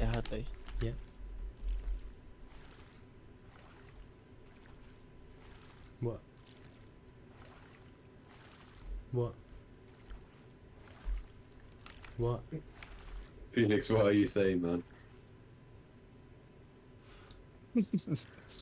sehat eh. Yeah. What? What? What? Phoenix, what are you saying, man?